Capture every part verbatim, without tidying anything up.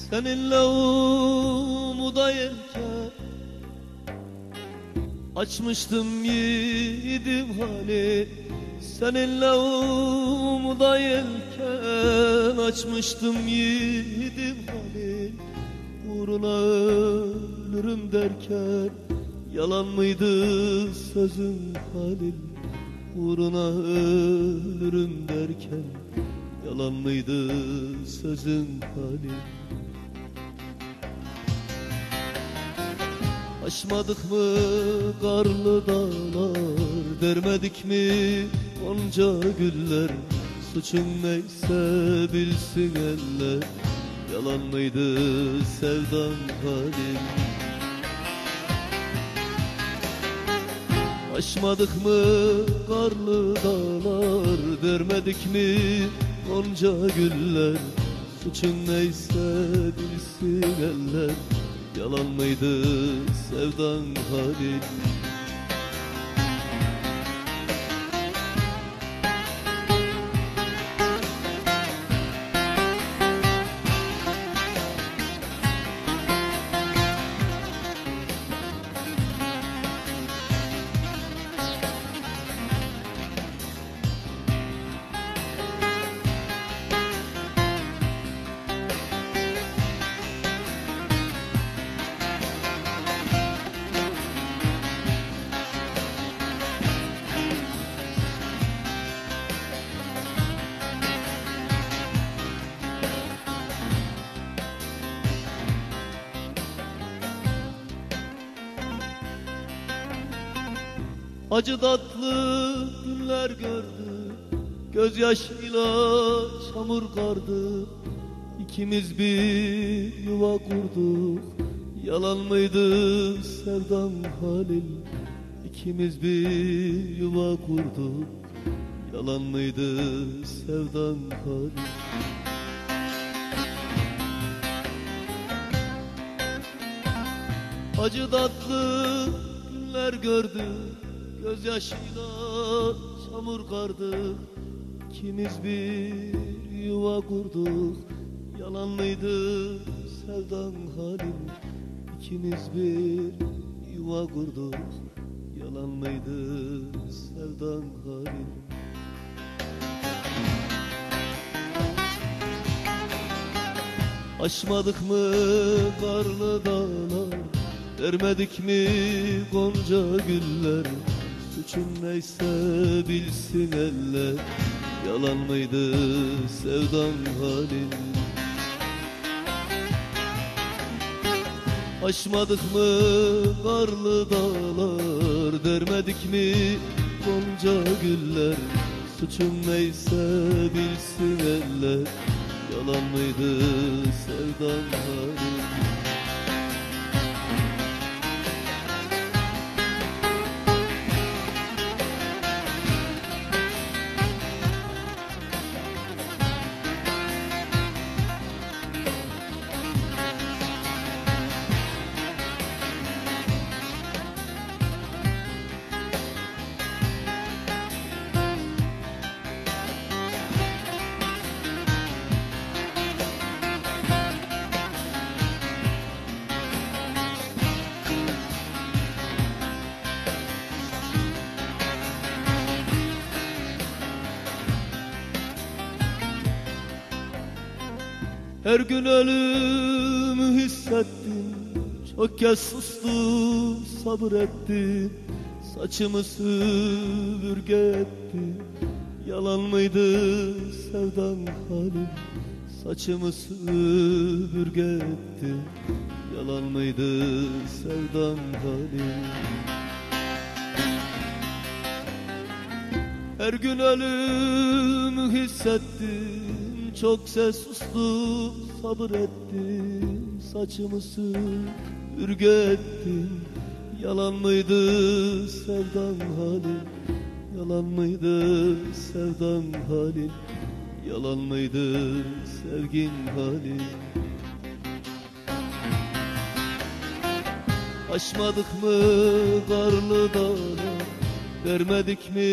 Seninle umuda yelken açmıştım yiğidim hani. Seninle umuda yelken açmıştım yiğidim hani. Uğruna ölürüm derken yalan mıydı sözün Halil? Uğruna ölürüm derken yalan mıydı sözün Halil? Aşmadık mı karlı dağlar, dermedik mi onca güller? Suçun neyse bilsin eller, yalan mıydı sevdan Halil? Aşmadık mı karlı dağlar, dermedik mi onca güller? Suçun neyse bilsin eller, yalan mıydı sevdan Halil? Acı tatlı günler gördü, gözyaşıyla çamur kardı. İkimiz bir yuva kurduk, yalan mıydı sevdam Halil? İkimiz bir yuva kurduk, yalan mıydı sevdam Halil? Acı tatlı günler gördü, gözyaşıyla çamur kardı. İkimiz bir yuva kurduk, yalan mıydı sevdan Halil? İkimiz bir yuva kurduk, yalan mıydı sevdan Halil? Aşmadık mı karlı dağlar, dermedik mi gonca güller? Suçun neyse bilsin eller, yalan mıydı sevdan Halil? Aşmadık mı karlı dağlar, dermedik mi gonca güller? Suçun neyse bilsin eller, yalan mıydı sevdan Halil? Her gün ölümü hissettim, çok kez sustum, sabır ettim. Saçımı süpürge ettim, yalan mıydı sevdan Halil? Saçımı süpürge ettim, yalan mıydı sevdan Halil? Her gün ölümü hissettim, çok ses sustum, sabır ettim. Saçımı süpürge ettim, yalan mıydı sevdan Halil? Yalan mıydı sevdan Halil? Yalan mıydı sevgin Halil? Aşmadık mı karlı dağlar, vermedik mi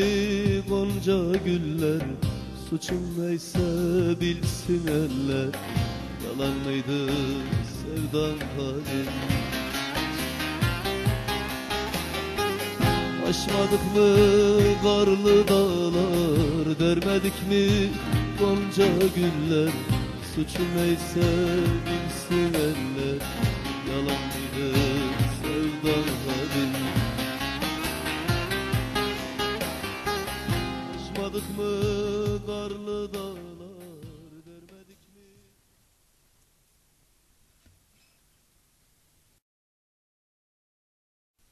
gonca güller? Suçum neyse bilsin eller, Yalan mıydı sevdan hali? Aşmadık mı karlı dağlar, dermedik mi gonca güller? Suçum neyse bilsin eller, yalan mıydı sevdan hali? Aşmadık mı karlı dağlar?